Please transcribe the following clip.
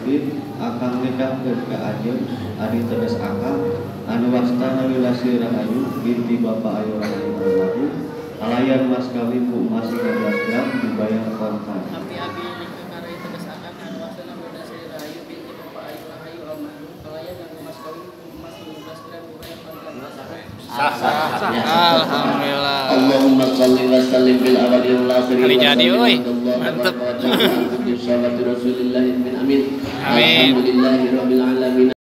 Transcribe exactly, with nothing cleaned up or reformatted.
Mauludin akang nikahkeun ka anjeun ari tegas akang anu wastana Wilasih Rahayu binti Bapak Ayu Rahayu almarhum alayan mas kawin Bu Mas lima belas gram dibayar kontan. Abi-abi nikah karai tegas akang anu wastana Wilasih Rahayu binti Bapak Ayu Rahayu almarhum alayan anu mas kawin Bu Mas lima belas gram dibayar kontan. Sah, sah, sah. Alhamdulillah. Allahumma shalli wa sallim bil awwali wal akhir. Hari jadi euy. Mantep. Amin. Amin. Alhamdulillahirabbil alamin.